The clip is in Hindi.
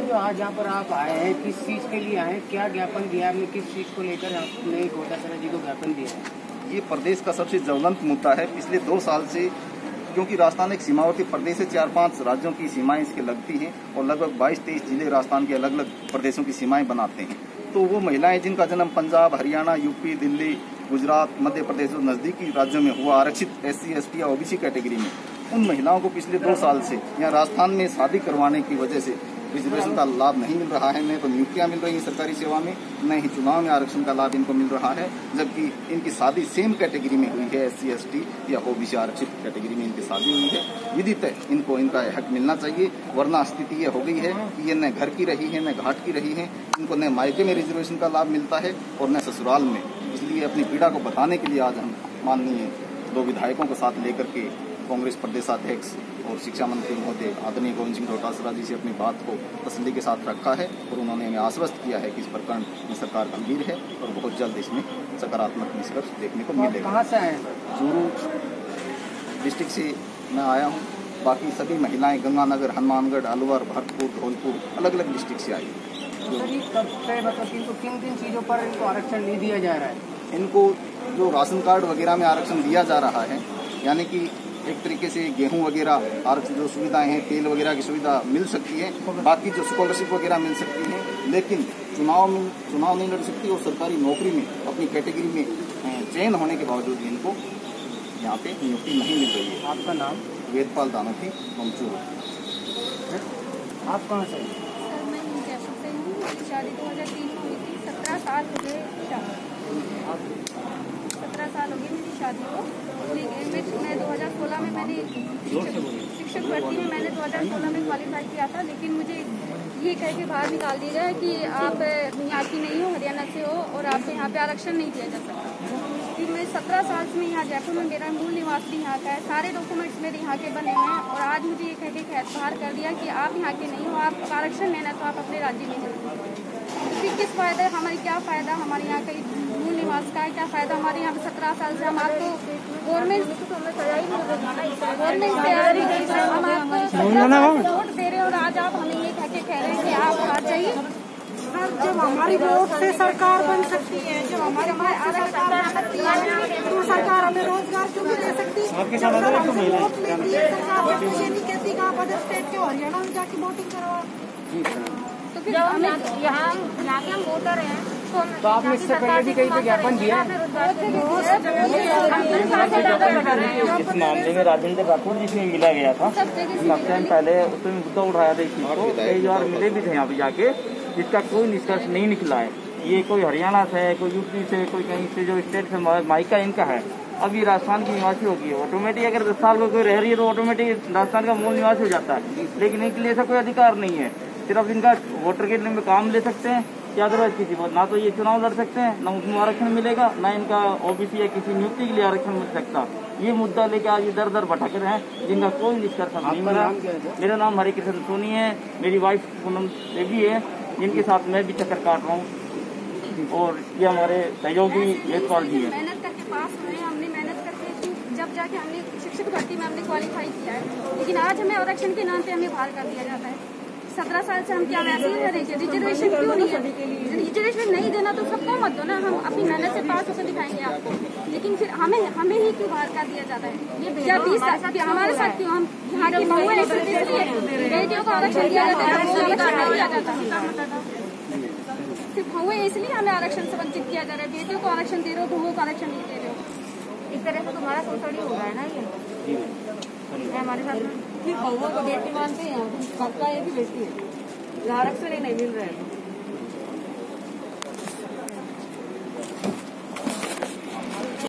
जो आज यहाँ पर आप आए हैं, किस चीज़ के लिए आए हैं, क्या ज्ञापन दिया आपने, किस चीज़ को लेकर आपने घोटाला जी को ज्ञापन दिया है? ये प्रदेश का सबसे ज्वलंत मुद्दा है। पिछले 2 साल से, क्योंकि राजस्थान एक सीमावर्ती प्रदेश है, 4-5 राज्यों की सीमाएं इसके लगती हैं और लगभग 22-23 जिले राजस्थान के अलग अलग प्रदेशों की सीमाएं बनाते हैं। तो वो महिलाएं जिनका जन्म पंजाब, हरियाणा, यूपी, दिल्ली, गुजरात, मध्य प्रदेश और नजदीकी राज्यों में हुआ आरक्षित SC, ST या OBC कैटेगरी में, उन महिलाओं को पिछले 2 साल से यहाँ राजस्थान में शादी करवाने की वजह से रिजर्वेशन का लाभ नहीं मिल रहा है। न तो नियुक्तियां मिल रही हैं सरकारी सेवा में, न ही चुनाव में आरक्षण का लाभ इनको मिल रहा है, जबकि इनकी शादी सेम कैटेगरी में हुई है, SC, ST या OBC आरक्षित कैटेगरी में इनकी शादी हुई है। विधितः इनको इनका हक मिलना चाहिए, वरना स्थिति ये हो गई है कि ये न घर की रही है, न घाट की रही है, इनको न मायके में रिजर्वेशन का लाभ मिलता है और न ससुराल में। इसलिए अपनी पीड़ा को बताने के लिए आज हम माननीय 2 विधायकों को साथ लेकर के कांग्रेस प्रदेशाध्यक्ष और शिक्षा मंत्री महोदय आदरणीय गोविंद सिंह डोटासरा जी से अपनी बात को तसल्ली के साथ रखा है और उन्होंने हमें आश्वस्त किया है कि इस प्रकरण में सरकार गंभीर है और बहुत जल्द इसमें सकारात्मक निष्कर्ष देखने को मिलेगा। कहाँ से आए? चूरू डिस्ट्रिक्ट से मैं आया हूँ। बाकी सभी महिलाएं गंगानगर, हनुमानगढ़, अलवर, भरतपुर, धौलपुर अलग अलग डिस्ट्रिक्ट से आई। मतलब इनको किन चीज़ों पर इनको आरक्षण नहीं दिया जा रहा है? इनको जो राशन कार्ड वगैरह में आरक्षण दिया जा रहा है, यानी कि एक तरीके से गेहूं वगैरह आरक्षण जो सुविधाएं हैं, तेल वगैरह की सुविधा मिल सकती है, बाकी जो स्कॉलरशिप वगैरह मिल सकती है, लेकिन चुनाव नहीं लड़ सकती और सरकारी नौकरी में अपनी कैटेगरी में चयन होने के बावजूद इनको यहाँ पे नियुक्ति नहीं मिल रही है। आपका नाम? वेदपाल दानोथी, मंचूर। आप कहाँ से? सर मैं जयपुर से हूँ। मेरी शादी 2003 में हुई थी। 17 साल हो गए 17 साल हो गए मेरी शादी को। मैं 2016 में मैंने शिक्षक भर्ती में मैंने 2016 में क्वालिफाई किया था, लेकिन मुझे ये कह के बाहर निकाल दिया गया कि आप यहाँ की नहीं हो, हरियाणा से हो और आपको यहाँ पे आरक्षण नहीं दिया जा सकता। फिर मैं 17 साल से मैं यहाँ जयपुर में, मेरा मूल निवास भी यहाँ का है, सारे डॉक्यूमेंट्स मेरे यहाँ के बने हुए हैं और आज मुझे ये कह के बाहर कर दिया कि आप यहाँ के नहीं हो, आप आरक्षण लेना तो आप अपने राज्य में जाइए। फिर किस फायदा, हमारे क्या फ़ायदा, हमारे यहाँ का मूल निवास का है, क्या फ़ायदा हमारे यहाँ पे 17 साल से हम आपको गवर्नमेंट से हम आपको वोट दे रहे हैं और आज आप हमें ये कह रहे हैं कि आप आ जाइए। सर जब हमारी वोट से सरकार बन सकती है, जब हमारे सरकार बन सकती है तो सरकार हमें रोजगार क्यों नहीं दे सकती? जब सर हमसे वोट लेती है सरकार, जब ये नहीं कहती कि आप अदर स्टेट के हरियाणा में जाके वोटिंग करवा। तो फिर हम यहाँ के हम वोटर हैं तो आपने इससे पहले भी कहीं पे ज्ञापन दिया? इस मामले में राजेंद्र राठौर जिसमें मिला गया था, काफी टाइम पहले उसमें मुद्दा उठाया था इस चीज को, कई बार मिले भी थे यहाँ पे जाके, जिसका कोई निष्कर्ष नहीं निकला है। ये कोई हरियाणा से है, कोई यूपी से, कोई कहीं से जो स्टेट से मायका इनका है, अभी राजस्थान की निवासी होगी। ऑटोमेटिक अगर 10 साल में कोई रह रही है तो ऑटोमेटिक राजस्थान का मूल निवासी हो जाता है, लेकिन इनके लिए ऐसा कोई अधिकार नहीं है। सिर्फ इनका वोटर के लिए काम ले सकते हैं या अदरवाइज किसी बात, ना तो ये चुनाव लड़ सकते हैं, ना उनको आरक्षण मिलेगा, ना इनका OBC या किसी नियुक्ति के लिए आरक्षण मिल सकता। ये मुद्दा लेके आज इधर उधर भटक रहे हैं, जिनका कोई निष्कर्ष नहीं मिला। मेरा नाम हरिकृष्ण सोनी है, मेरी वाइफ पूनम देवी है, जिनके साथ मैं भी चक्कर काट रहा हूँ, और ये हमारे सहयोगी वेदपाल जी है। मेहनत करके पास हुए, हमने मेहनत करके जब जाके हमने शिक्षक भर्ती में हमने क्वालिफाई किया है, लेकिन आज हमें आरक्षण के नाम पे हमें बाहर कर दिया जाता है। 17 साल से हम क्या वैसे ही रहेंगे? रिजर्वेशन क्यों नहीं है? रिजर्वेशन नहीं देना तो सबको मत दो ना, हम अपनी मेहनत से पास होकर दिखाएंगे आपको, लेकिन फिर हमें ही क्यों बाहर कर दिया जाता है? या 20 साल हमारे साथ क्यों? हम यहाँ की बहुएं हैं, इसलिए बेटियों को आरक्षण दिया जाता है, सिर्फ बहुएं इसलिए हमें आरक्षण से वंचित किया जा रहा है। बेटियों को आरक्षण दे रहे हो, बहुओं को आरक्षण नहीं दे रहे हो। एक तरह से तुम्हारा शोषण हो रहा है ना ये हमारे साथ। फिर बहुओं को बेटी मानते हैं, सबका एक ही बेटी है, आरक्षण ही नहीं मिल रहा है।